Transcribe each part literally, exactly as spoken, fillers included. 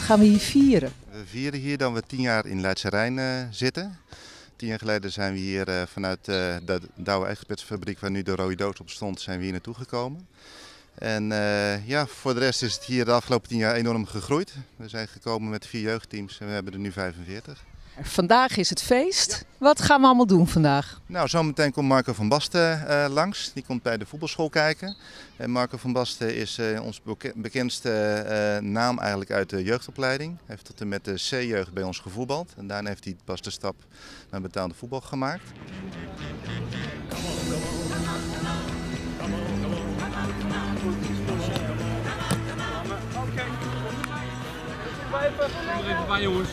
gaan we hier vieren? We vieren hier dat we tien jaar in Leidse Rijn uh, zitten. Tien jaar geleden zijn we hier uh, vanuit uh, de Douwe Ijzerspitsfabriek, waar nu de Rode Doos op stond, zijn we hier naartoe gekomen. En uh, ja, voor de rest is het hier de afgelopen tien jaar enorm gegroeid. We zijn gekomen met vier jeugdteams en we hebben er nu vijfenveertig. Vandaag is het feest. Wat gaan we allemaal doen vandaag? Nou, zometeen komt Marco van Basten uh, langs. Die komt bij de voetbalschool kijken. En Marco van Basten is uh, ons bekendste uh, naam eigenlijk uit de jeugdopleiding. Hij heeft tot en met de C-jeugd bij ons gevoetbald. En daarna heeft hij pas de stap naar betaalde voetbal gemaakt. Even bij jongens.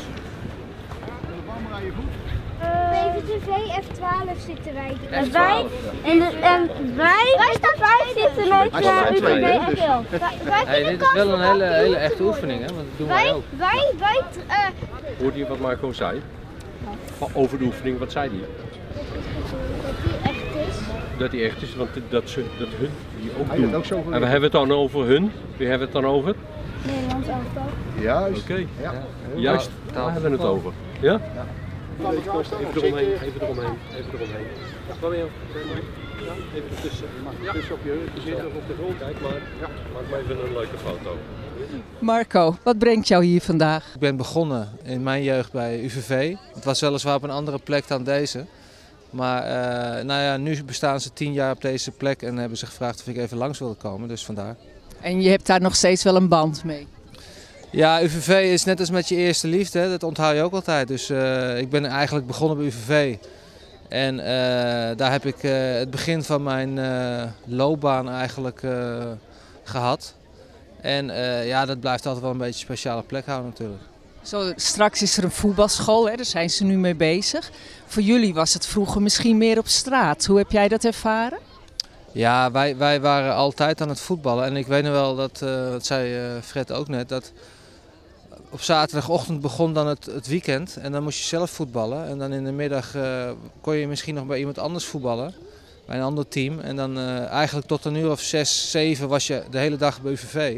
P V T V F twaalf zitten wij. En wij, en, de, en wij, wij staan vijf zitten met U V F elf. Hey, dit is wel een hele, hele echte oefening, hè? Want dat doen wij, wij ook. Wij, wij, uh, Hoorde je wat Marco zei? Over de oefening, wat zei hij? dat die echt is. Dat hij echt is, want dat, ze, dat hun die ook Hij doen. het ook zo en we hebben het dan over hun. Wie hebben het dan over? Nederlands elftal. Juist. Oké. Okay. Ja. Juist, daar hebben we het over. Ja? Ja. Even eromheen, even eromheen, even eromheen. Kom weer. Ja, even ertussen. Je mag ertussen op je heupen zitten of op de grond. Kijk maar. Ja. Maak maar even een leuke foto. Marco, wat brengt jou hier vandaag? Ik ben begonnen in mijn jeugd bij U V V. Het was weliswaar op een andere plek dan deze. Maar uh, nou ja, nu bestaan ze tien jaar op deze plek en hebben ze gevraagd of ik even langs wilde komen, dus vandaar. En je hebt daar nog steeds wel een band mee? Ja, U V V is net als met je eerste liefde, hè? Dat onthoud je ook altijd. Dus uh, ik ben eigenlijk begonnen bij U V V. En uh, daar heb ik uh, het begin van mijn uh, loopbaan eigenlijk uh, gehad. En uh, ja, dat blijft altijd wel een beetje een speciale plek houden natuurlijk. Zo, straks is er een voetbalschool, hè? Daar zijn ze nu mee bezig. Voor jullie was het vroeger misschien meer op straat. Hoe heb jij dat ervaren? Ja, wij, wij waren altijd aan het voetballen. En ik weet nog wel, dat, uh, dat zei uh, Fred ook net, dat op zaterdagochtend begon dan het, het weekend. En dan moest je zelf voetballen. En dan in de middag uh, kon je misschien nog bij iemand anders voetballen. Bij een ander team. En dan uh, eigenlijk tot een uur of zes, zeven was je de hele dag bij U V V.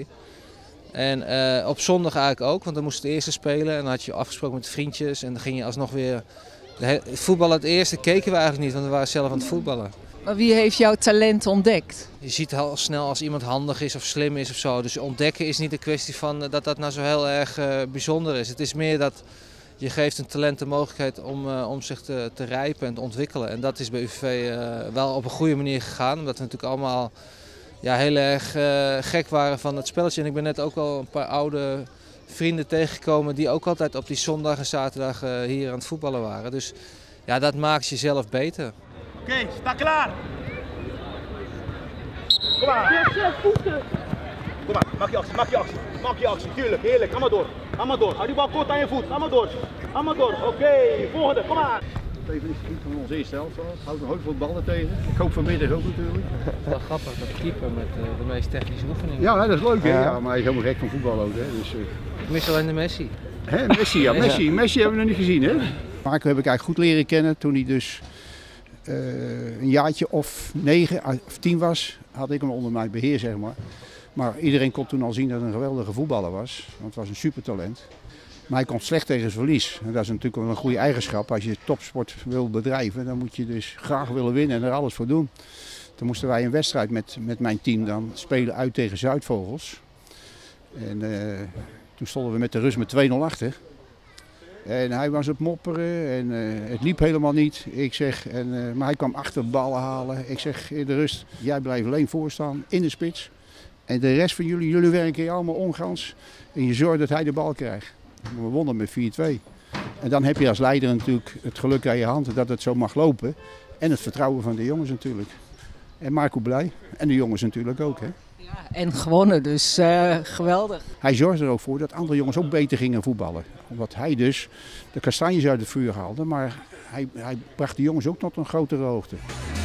En uh, op zondag eigenlijk ook, want dan moest het eerste spelen. En dan had je afgesproken met vriendjes. En dan ging je alsnog weer... De voetballen het eerste keken we eigenlijk niet, want we waren zelf aan het voetballen. Maar wie heeft jouw talent ontdekt? Je ziet heel snel als iemand handig is of slim is of zo. Dus ontdekken is niet een kwestie van dat dat nou zo heel erg uh, bijzonder is. Het is meer dat je geeft een talent de mogelijkheid om, uh, om zich te, te rijpen en te ontwikkelen. En dat is bij U V V uh, wel op een goede manier gegaan. Omdat we natuurlijk allemaal ja, heel erg uh, gek waren van het spelletje. En ik ben net ook al een paar oude vrienden tegengekomen die ook altijd op die zondag en zaterdag uh, hier aan het voetballen waren. Dus ja, dat maakt jezelf beter. Oké, okay, sta klaar. Kom maar. Kom maar, maak je actie, maak je actie. Maak je actie, tuurlijk, heerlijk. Ga maar door. Ga maar door. Hou die bal kort aan je voet. Ga maar door. Ga maar door. Oké, okay, volgende, kom maar. Even is vriend van ons eerste helft. Houdt een hoop veel ballen tegen. Ik hoop vanmiddag ook natuurlijk. Het is wel grappig, dat keeper met uh, de meest technische oefeningen. Ja, dat is leuk hè. Ja. Ja, maar hij is helemaal gek van voetbal ook hè. Dus, uh... Ik mis alleen de Messi. Hè, Messi, ja, Messi. Ja. Messi hebben we nog niet gezien hè. Marco heb ik eigenlijk goed leren kennen toen hij dus uh, een jaartje of negen of tien was. Had ik hem onder mijn beheer zeg maar. Maar iedereen kon toen al zien dat hij een geweldige voetballer was. Want het was een supertalent. Maar hij komt slecht tegen zijn verlies. En dat is natuurlijk wel een goede eigenschap. Als je topsport wil bedrijven, dan moet je dus graag willen winnen en er alles voor doen. Toen moesten wij een wedstrijd met, met mijn team dan spelen uit tegen Zuidvogels. En uh, toen stonden we met de rust met twee nul achter. En hij was op mopperen en uh, het liep helemaal niet. Ik zeg, en, uh, maar hij kwam achter de ballen halen. Ik zeg in de rust, jij blijft alleen voorstaan in de spits. En de rest van jullie, jullie werken hier allemaal ongans. En je zorgt dat hij de bal krijgt. We wonnen met vier twee. En dan heb je als leider natuurlijk het geluk aan je hand dat het zo mag lopen. En het vertrouwen van de jongens natuurlijk. En Marco blij. En de jongens natuurlijk ook. Hè? Ja, en gewonnen, dus uh, geweldig. Hij zorgde er ook voor dat andere jongens ook beter gingen voetballen. Omdat hij dus de kastanjes uit het vuur haalde. Maar hij, hij bracht de jongens ook tot een grotere hoogte.